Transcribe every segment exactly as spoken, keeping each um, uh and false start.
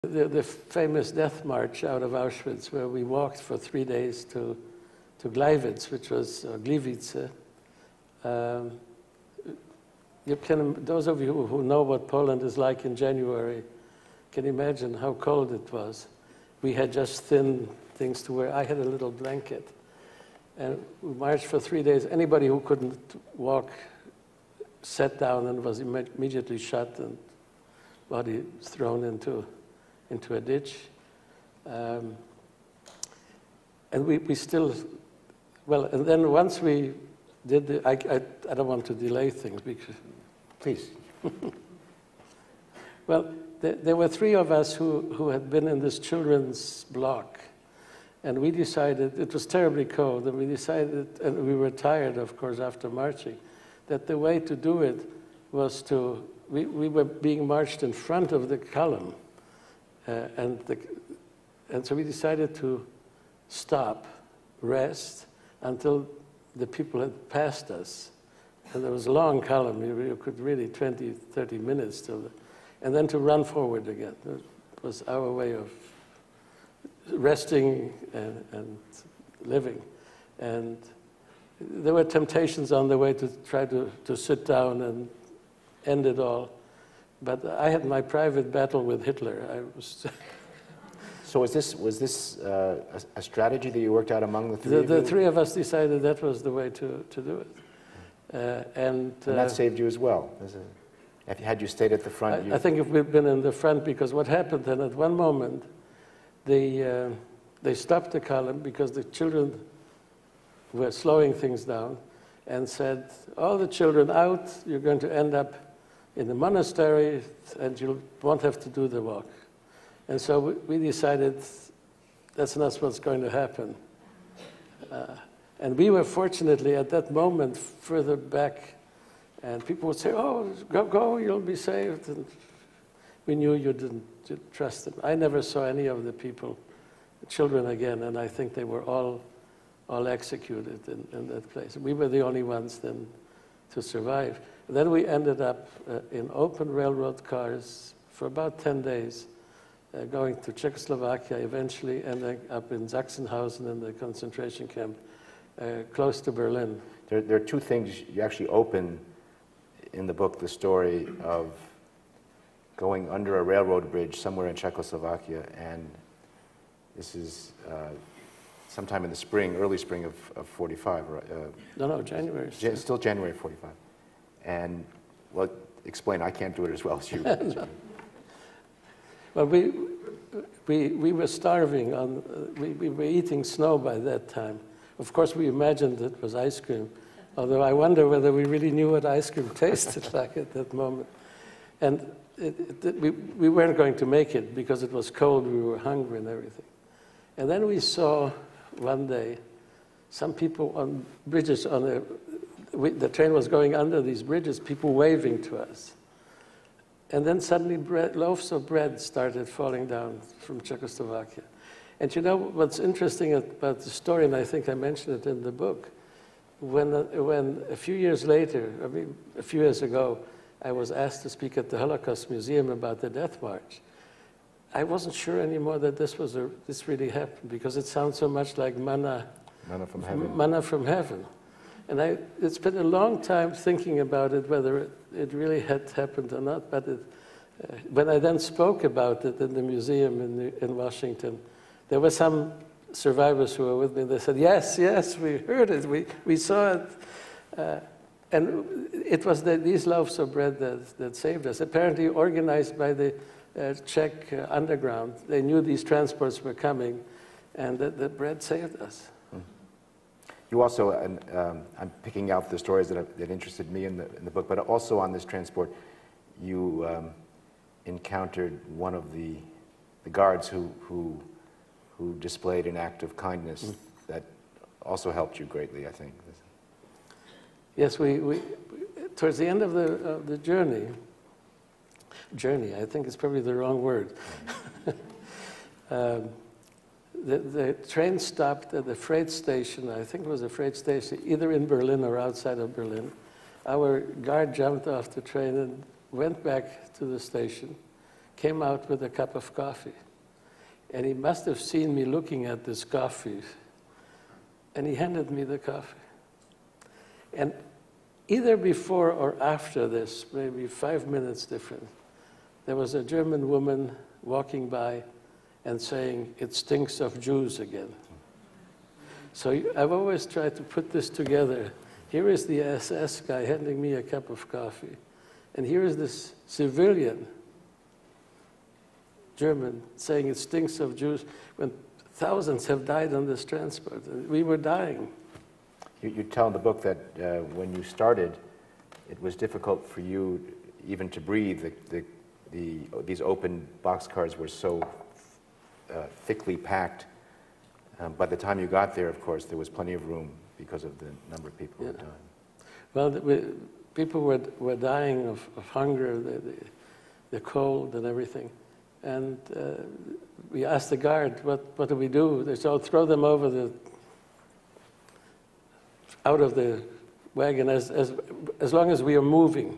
The, the famous death march out of Auschwitz, where we walked for three days to, to Gleiwitz, which was uh, Gliwice. Um, you can, those of you who know what Poland is like in January can imagine how cold it was. We had just thin things to wear. I had a little blanket. And we marched for three days. Anybody who couldn't walk sat down and was imme immediately shot and body thrown into into a ditch. Um, and we, we still, well, and then once we did the, I, I, I don't want to delay things because, please. Well, there, there were three of us who, who had been in this children's block. And we decided, it was terribly cold, and we decided, and we were tired, of course, after marching, that the way to do it was to, we, we were being marched in front of the column. Uh, and, the, and so we decided to stop, rest, until the people had passed us. And there was a long column, you, you could really twenty, thirty minutes till the, and then to run forward again. It was our way of resting and, and living. And there were temptations on the way to try to, to sit down and end it all. But I had my private battle with Hitler. I was so was this, was this uh, a, a strategy that you worked out among the three the, of the you? The three of us decided that was the way to, to do it. Uh, and, and uh, that saved you as well. If you, had you stayed at the front? I, you... I think if we'd been in the front, because what happened then at one moment, they, uh, they stopped the column because the children were slowing things down and said, all the children out, you're going to end up in the monastery, and you won't have to do the walk. And so we decided that's not what's going to happen. Uh, and we were fortunately at that moment further back, and people would say, oh, go, go, you'll be saved. And we knew you didn't, didn't trust them. I never saw any of the people, the children again, and I think they were all, all executed in, in that place. We were the only ones then to survive. Then we ended up uh, in open railroad cars for about ten days, uh, going to Czechoslovakia eventually, and then up in Sachsenhausen in the concentration camp, uh, close to Berlin. There, there are two things you actually open in the book, the story of going under a railroad bridge somewhere in Czechoslovakia, and this is uh, sometime in the spring, early spring of, of forty-five. Right? Uh, no, no, January. Jan still January forty-five. And, well, explain, I can't do it as well as you. No. Well, we, we, we were starving, on, uh, we, we were eating snow by that time. Of course, we imagined it was ice cream, although I wonder whether we really knew what ice cream tasted like at that moment. And it, it, we, we weren't going to make it because it was cold, we were hungry and everything. And then we saw one day some people on bridges on a, We, the train was going under these bridges, people waving to us. And then suddenly bread, loaves of bread started falling down from Czechoslovakia. And you know what's interesting about the story, and I think I mentioned it in the book, when, uh, when a few years later, I mean, a few years ago, I was asked to speak at the Holocaust Museum about the Death March. I wasn't sure anymore that this, was a, this really happened, because it sounds so much like manna, manna from heaven. Manna from heaven. And I, it's been a long time thinking about it, whether it, it really had happened or not. But it, uh, when I then spoke about it in the museum in, the, in Washington, there were some survivors who were with me. They said, yes, yes, we heard it, we, we saw it. Uh, and it was the, these loaves of bread that, that saved us, apparently organized by the uh, Czech uh, underground. They knew these transports were coming, and the, the bread saved us. You also, and um, I'm picking out the stories that, have, that interested me in the, in the book, but also on this transport, you um, encountered one of the, the guards who, who, who displayed an act of kindness mm. that also helped you greatly, I think. Yes, we, we towards the end of the, of the journey, journey, I think is probably the wrong word. um, The, the train stopped at the freight station, I think it was a freight station, either in Berlin or outside of Berlin. Our guard jumped off the train and went back to the station, came out with a cup of coffee. And he must have seen me looking at this coffee, and he handed me the coffee. And either before or after this, maybe five minutes different, there was a German woman walking by and saying, "It stinks of Jews again." So I've always tried to put this together. Here is the S S guy handing me a cup of coffee, and here is this civilian German saying it stinks of Jews when thousands have died on this transport. We were dying. You, you tell in the book that uh, when you started, it was difficult for you even to breathe. The, the, the, these open boxcars were so uh, thickly packed. Um, by the time you got there, of course, there was plenty of room because of the number of people Yeah. who died. Well, the, we, people were, were dying of, of hunger, the, the, the cold and everything. And uh, we asked the guard, what, what do we do? They said, "Oh, throw them over the, out of the wagon as, as, as long as we are moving."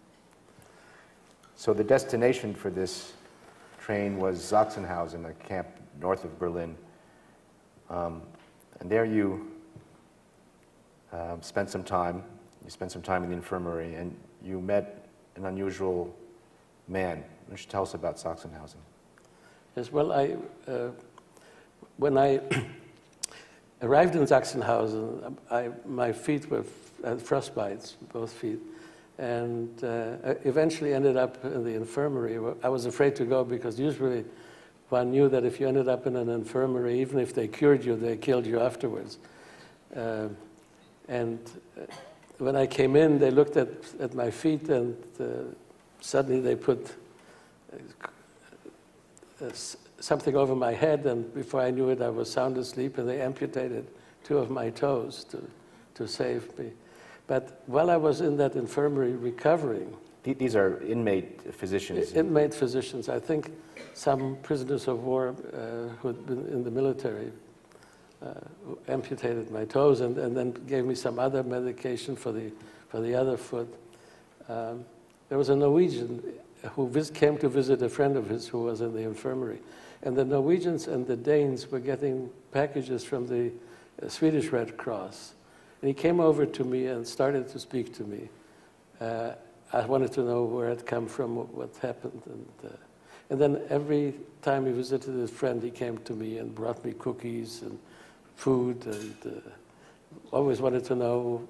So the destination for this train was Sachsenhausen, a camp north of Berlin. Um, and there you um, spent some time. You spent some time in the infirmary, and you met an unusual man. You should tell us about Sachsenhausen. Yes, well, I, uh, when I arrived in Sachsenhausen, I, my feet were had frostbites, both feet, and uh, eventually ended up in the infirmary. I was afraid to go because usually one knew that if you ended up in an infirmary, even if they cured you, they killed you afterwards. Uh, and when I came in, they looked at, at my feet, and uh, suddenly they put uh, something over my head, and before I knew it, I was sound asleep, and they amputated two of my toes to, to save me. But while I was in that infirmary recovering... These are inmate physicians. Inmate physicians. I think some prisoners of war uh, who had been in the military uh, amputated my toes and, and then gave me some other medication for the, for the other foot. Um, there was a Norwegian who vis came to visit a friend of his who was in the infirmary. And the Norwegians and the Danes were getting packages from the uh, Swedish Red Cross. And he came over to me and started to speak to me. Uh, I wanted to know where it come from, what happened. And, uh, and then every time he visited his friend, he came to me and brought me cookies and food, and uh, always wanted to know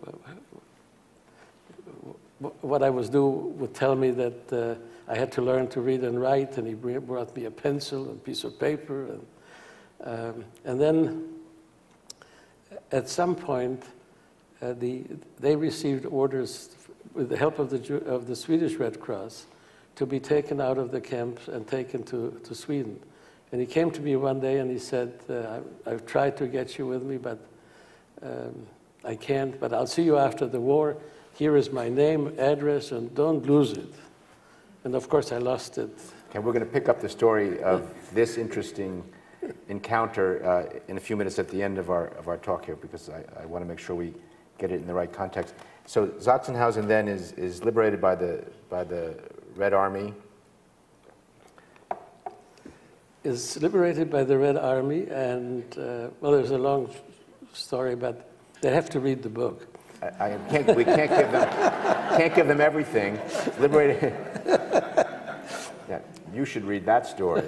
what I was doing, would tell me that uh, I had to learn to read and write, and he brought me a pencil and a piece of paper. And, um, and then at some point, uh, the, they received orders with the help of the, of the Swedish Red Cross to be taken out of the camps and taken to, to Sweden. And he came to me one day and he said, uh, I've tried to get you with me, but um, I can't, but I'll see you after the war. Here is my name, address, and don't lose it. And of course, I lost it. Okay, we're going to pick up the story of this interesting encounter uh, in a few minutes at the end of our, of our talk here, because I, I want to make sure we get it in the right context. So Sachsenhausen then is, is liberated by the, by the Red Army. Is liberated by the Red Army, and, uh, well, there's a long story, but they have to read the book. I, I can't, we can't give them, can't give them everything. Liberated. Yeah, you should read that story.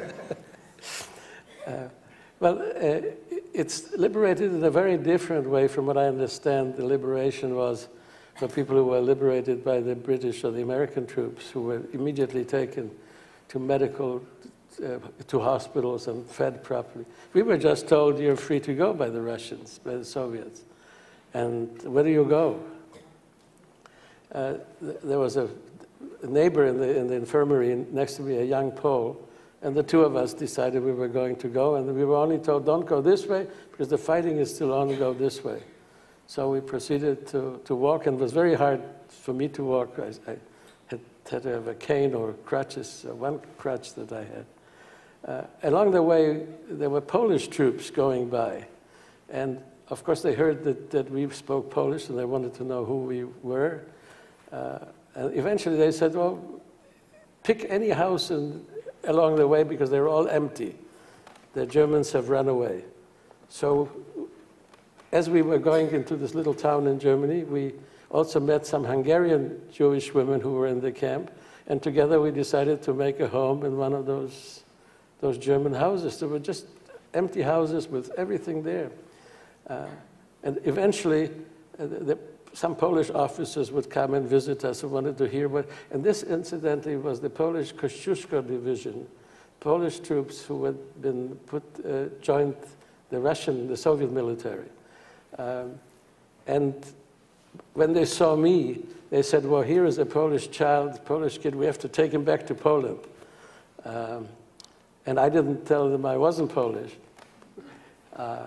uh, well, uh, it's liberated in a very different way from what I understand the liberation was for people who were liberated by the British or the American troops, who were immediately taken to medical, uh, to hospitals and fed properly. We were just told you're free to go by the Russians, by the Soviets. And where do you go? Uh, th there was a neighbor in the, in the infirmary next to me, a young Pole, and the two of us decided we were going to go, and we were only told, don't go this way, because the fighting is still on, go this way. So we proceeded to, to walk, and it was very hard for me to walk. I, I had, had to have a cane or crutches, uh, one crutch that I had. Uh, along the way, there were Polish troops going by, and of course they heard that, that we spoke Polish, and they wanted to know who we were. Uh, and eventually they said, well, pick any house in, along the way because they're all empty. The Germans have run away. So as we were going into this little town in Germany, we also met some Hungarian Jewish women who were in the camp, and together we decided to make a home in one of those, those German houses. There were just empty houses with everything there. Uh, and eventually, uh, the, some Polish officers would come and visit us and wanted to hear what, and this incidentally was the Polish Kościuszko division, Polish troops who had been put, uh, joined the Russian, the Soviet military. Um, and when they saw me, they said, well, here is a Polish child, Polish kid, we have to take him back to Poland. Um, and I didn't tell them I wasn't Polish. Uh,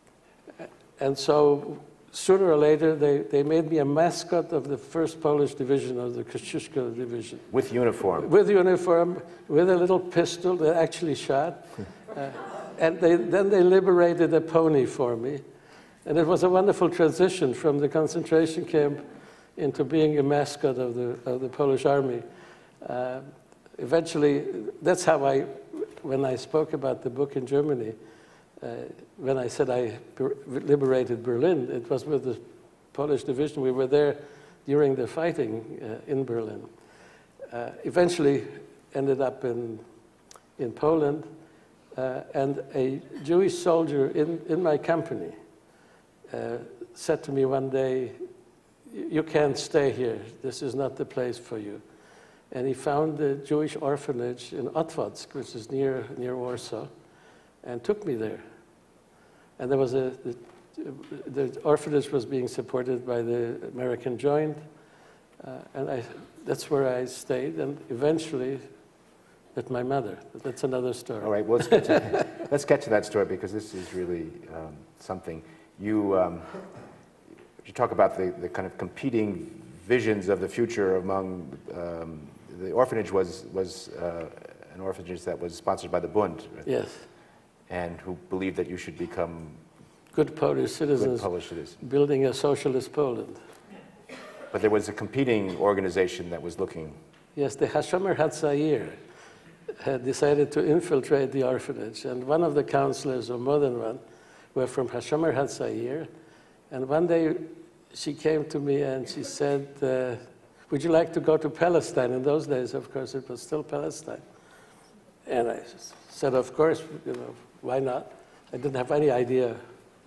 and so sooner or later, they, they made me a mascot of the first Polish division, of the Kościuszko division. With uniform? With uniform, with a little pistol that actually shot. uh, and they, then they liberated a pony for me. And it was a wonderful transition from the concentration camp into being a mascot of the, of the Polish army. Uh, eventually, that's how I, when I spoke about the book in Germany, uh, when I said I liberated Berlin, it was with the Polish division. We were there during the fighting uh, in Berlin. Uh, eventually ended up in, in Poland, uh, and a Jewish soldier in, in my company Uh, said to me one day, you can't stay here. This is not the place for you. And he found the Jewish orphanage in Otwock, which is near, near Warsaw, and took me there. And there was a, the, the orphanage was being supported by the American Joint, uh, and I, that's where I stayed, and eventually with my mother. That's another story. All right, well, let's get to, let's get to that story, because this is really um, something. You, um, you talk about the, the kind of competing visions of the future among, um, the orphanage was, was uh, an orphanage that was sponsored by the Bund. Right? Yes. And who believed that you should become good Polish citizens, good Polish citizens, building a socialist Poland. But there was a competing organization that was looking. Yes, the Hashomer Hatzair had decided to infiltrate the orphanage, and one of the counselors, or more than one, were from Hashomer Hatzair, and one day she came to me and she said, uh, would you like to go to Palestine? In those days, of course, it was still Palestine. And I said, of course, you know, why not? I didn't have any idea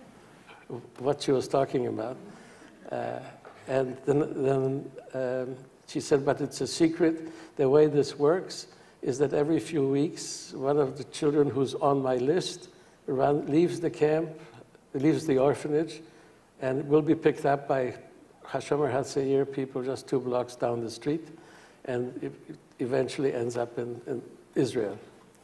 what she was talking about. Uh, and then, then um, she said, but it's a secret. The way this works is that every few weeks, one of the children who's on my list Run, leaves the camp, leaves the orphanage, and will be picked up by Hashomer Hatzair people just two blocks down the street, and it eventually ends up in, in Israel.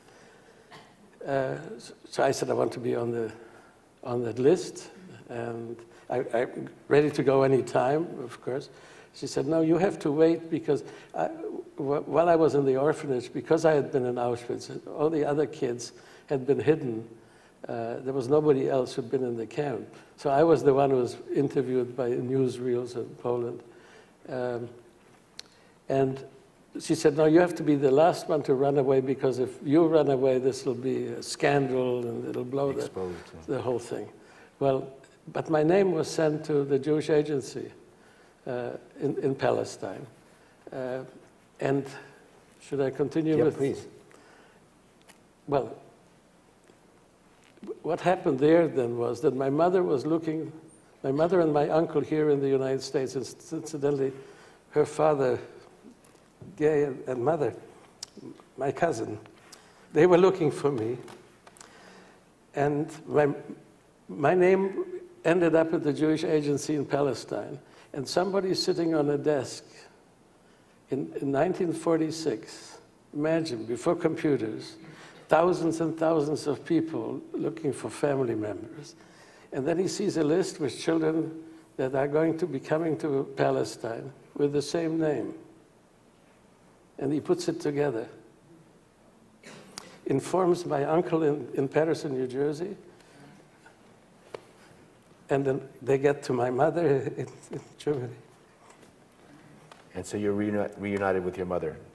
Uh, so I said I want to be on the on that list, and I, I'm ready to go any time, of course. She said, no, you have to wait, because I, while I was in the orphanage, because I had been in Auschwitz, all the other kids had been hidden. Uh, there was nobody else who'd been in the camp. So I was the one who was interviewed by newsreels in Poland. Um, and she said, no, you have to be the last one to run away, because if you run away, this will be a scandal and it'll blow the, the whole thing. Well, but my name was sent to the Jewish Agency uh, in, in Palestine. Uh, and should I continue yeah, with? Please. Well, what happened there then was that my mother was looking, my mother and my uncle here in the United States, and incidentally, her father, gay, and, and mother, my cousin, they were looking for me. And my, my name ended up at the Jewish Agency in Palestine. And somebody sitting on a desk in, in nineteen forty-six, imagine, before computers, thousands and thousands of people looking for family members. And then he sees a list with children that are going to be coming to Palestine with the same name. And he puts it together. Informs my uncle in, in Patterson, New Jersey. And then they get to my mother in, in Germany. And so you're reuni reunited with your mother?